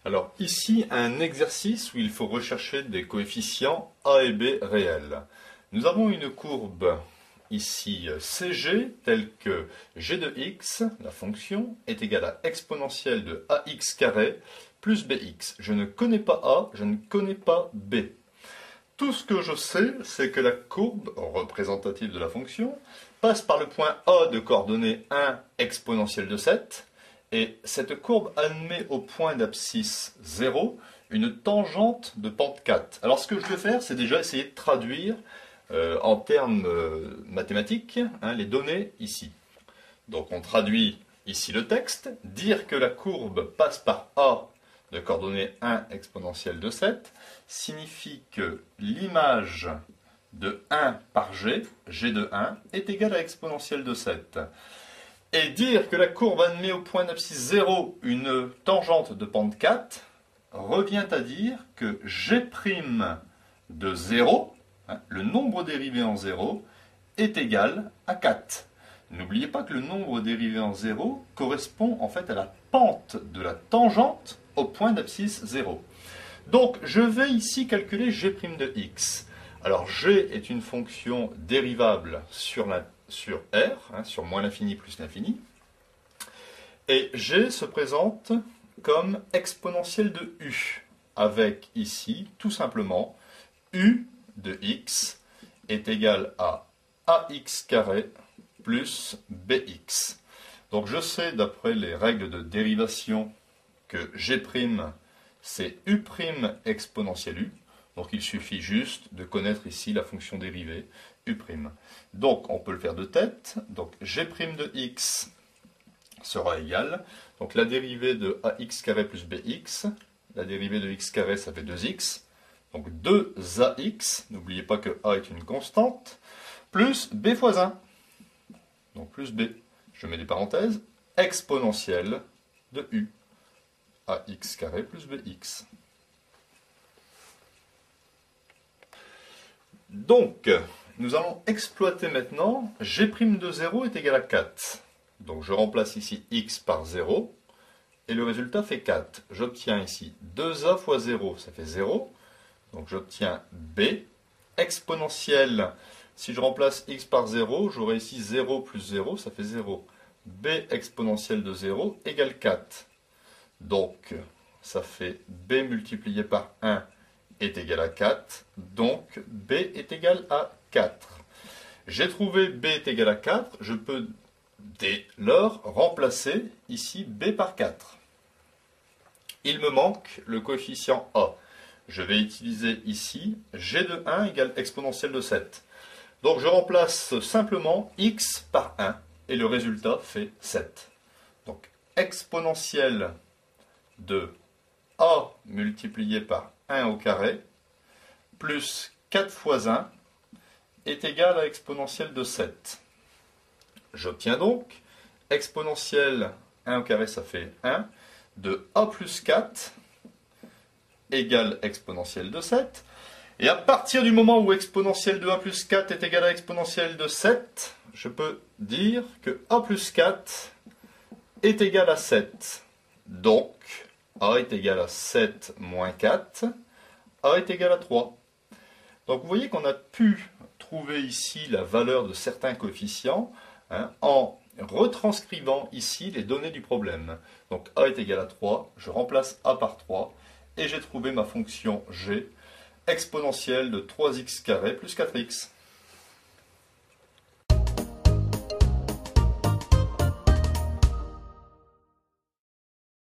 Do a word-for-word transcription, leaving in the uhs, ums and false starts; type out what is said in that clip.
Alors ici, un exercice où il faut rechercher des coefficients a et b réels. Nous avons une courbe ici C G telle que g de x, la fonction, est égale à exponentielle de ax carré plus bx. Je ne connais pas a, je ne connais pas b. Tout ce que je sais, c'est que la courbe représentative de la fonction passe par le point A de coordonnées un exponentielle de sept, et cette courbe admet au point d'abscisse zéro une tangente de pente quatre. Alors ce que je vais faire, c'est déjà essayer de traduire euh, en termes euh, mathématiques hein, les données ici. Donc on traduit ici le texte, dire que la courbe passe par A de coordonnées un exponentielle de sept signifie que l'image de un par g, g de un, est égale à exponentielle de sept. Et dire que la courbe admet au point d'abscisse zéro une tangente de pente quatre revient à dire que g' de zéro, hein, le nombre dérivé en zéro, est égal à quatre. N'oubliez pas que le nombre dérivé en zéro correspond en fait à la pente de la tangente au point d'abscisse zéro. Donc je vais ici calculer g' de x. Alors g est une fonction dérivable sur, la, sur r, hein, sur moins l'infini plus l'infini. Et g se présente comme exponentielle de u, avec ici tout simplement u de x est égal à ax carré plus bx. Donc je sais d'après les règles de dérivation que g' c'est u' exponentielle u. Donc il suffit juste de connaître ici la fonction dérivée u'. Donc on peut le faire de tête. Donc g' de x sera égal. Donc la dérivée de ax carré plus bx, la dérivée de x carré ça fait deux x. Donc deux ax, n'oubliez pas que a est une constante, plus b fois un. Donc plus b, je mets des parenthèses, exponentielle de u. ax carré plus bx. Donc, nous allons exploiter maintenant g' de zéro est égal à quatre. Donc je remplace ici x par zéro, et le résultat fait quatre. J'obtiens ici deux a fois zéro, ça fait zéro. Donc j'obtiens b, exponentielle. Si je remplace x par zéro, j'aurai ici zéro plus zéro, ça fait zéro. b exponentielle de zéro égale quatre. Donc, ça fait b multiplié par un est égal à quatre. Donc, b est égal à quatre. J'ai trouvé b est égal à quatre. Je peux dès lors remplacer ici b par quatre. Il me manque le coefficient a. Je vais utiliser ici g de un égale exponentielle de sept. Donc, je remplace simplement x par un et le résultat fait sept. Donc, exponentielle de a multiplié par un au carré plus quatre fois un est égal à exponentielle de sept. J'obtiens donc exponentielle un au carré, ça fait un, de a plus quatre égale exponentielle de sept. Et à partir du moment où exponentielle de a plus quatre est égal à exponentielle de sept, je peux dire que a plus quatre est égal à sept. Donc, a est égal à sept moins quatre, a est égal à trois. Donc vous voyez qu'on a pu trouver ici la valeur de certains coefficients hein, en retranscrivant ici les données du problème. Donc a est égal à trois, je remplace a par trois, et j'ai trouvé ma fonction g, exponentielle de trois x carré plus quatre x.